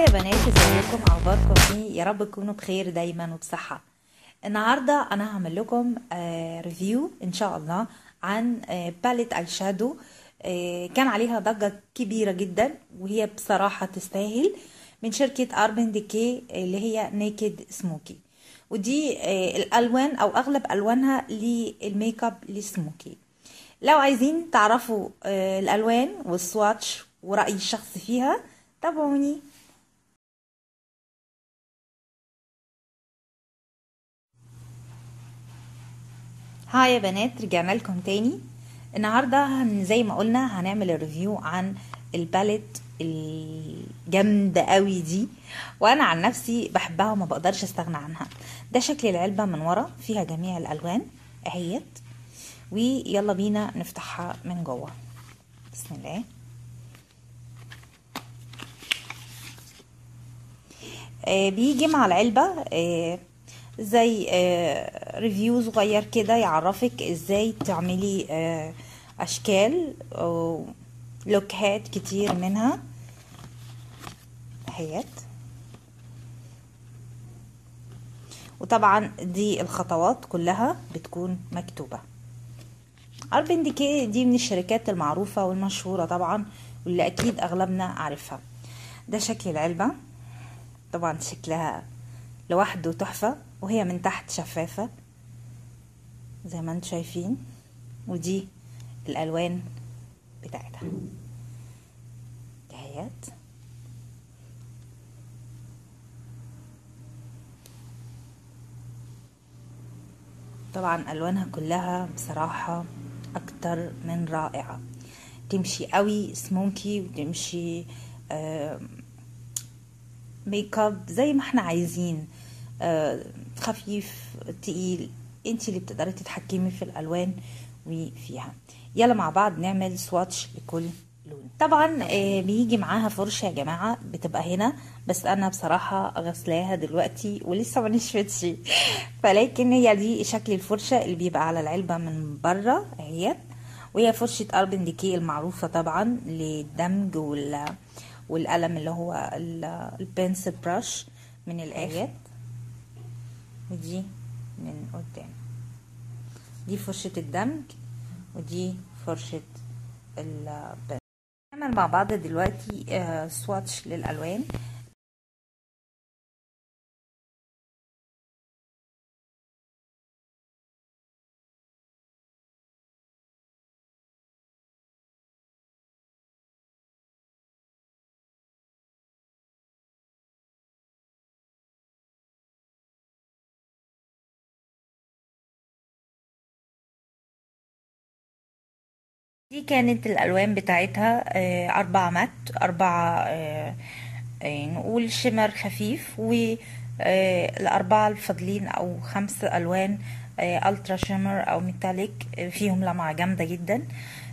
بنات، ازيكم؟ اخباركم ايه؟ يا رب تكونوا بخير دايما وبصحة. النهاردة انا هعمل لكم ريفيو ان شاء الله عن باليت اي شادو. كان عليها ضجة كبيرة جدا وهي بصراحة تستاهل، من شركة اربن ديكي اللي هي نيكد سموكي. ودي الالوان او اغلب الوانها للميك اب للسموكي. لو عايزين تعرفوا الالوان والسواتش ورأيي الشخصي فيها تابعوني. هاي يا بنات، رجعنا لكم تاني. النهارده زي ما قلنا هنعمل الريفيو عن الباليت الجامده قوي دي، وانا عن نفسي بحبها وما بقدرش استغنى عنها. ده شكل العلبه من ورا، فيها جميع الالوان اهيت، ويلا بينا نفتحها من جوه. بسم الله. بيجي مع العلبه زي ريفيو صغير كده يعرفك ازاي تعملي اشكال او لوكات كتير منها اهيت. وطبعا دي الخطوات كلها بتكون مكتوبة. اربن ديكي دي من الشركات المعروفة والمشهورة طبعا، واللي اكيد اغلبنا عارفها. ده شكل العلبة، طبعا شكلها لوحده تحفة، وهي من تحت شفافة زي ما انتم شايفين. ودي الالوان بتاعتها دهيت. طبعا الوانها كلها بصراحة اكتر من رائعة، تمشي قوي سموكي وتمشي ميك اب زي ما احنا عايزين، خفيف تقيل، انتي اللي بتقدري تتحكمي في الالوان وفيها. يلا مع بعض نعمل سواتش لكل لون. طبعا بيجي معاها فرشه يا جماعه، بتبقى هنا، بس انا بصراحه غسلاها دلوقتي ولسه ما نشفتش فلكن هي دي شكل الفرشه اللي بيبقى على العلبه من بره اهيت. وهي فرشه اربن ديكي المعروفه طبعا للدمج والقلم اللي هو البنسل براش من الاخر. ودي من قدام دي فرشة الدمج، ودي فرشة البنسل. نعمل مع بعض دلوقتي سواتش للألوان. دي كانت الألوان بتاعتها 4 مات، 4 نقول شمر خفيف، والأربعة الفاضلين أو 5 ألوان ألترا شمر أو ميتاليك، فيهم لمعة جامدة جدا.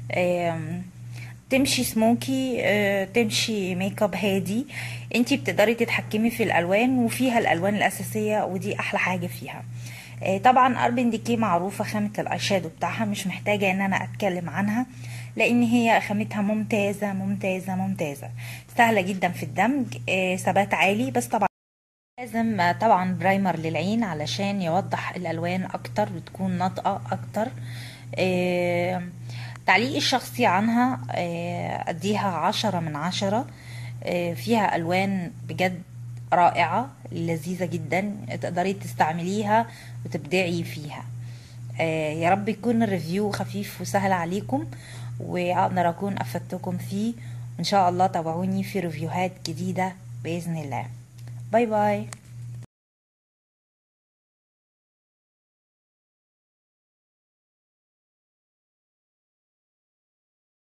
تمشي سموكي، تمشي ميك اب هادي، انتي بتقدري تتحكمي في الالوان، وفيها الالوان الاساسيه ودي احلى حاجه فيها. طبعا اربن ديكي معروفه خامه الاي شادو بتاعها، مش محتاجه ان انا اتكلم عنها لان هي خامتها ممتازه ممتازه ممتازه، سهله جدا في الدمج، ثبات عالي. بس طبعا لازم طبعا برايمر للعين علشان يوضح الالوان اكتر وتكون ناطقه اكتر. تعليقي الشخصي عنها اديها 10/10. فيها الوان بجد رائعة لذيذة جدا، تقدري تستعمليها وتبدعي فيها. يا رب يكون الريفيو خفيف وسهل عليكم واقدر اكون افدتكم فيه. ان شاء الله تابعوني في ريفيوهات جديدة بإذن الله. باي باي.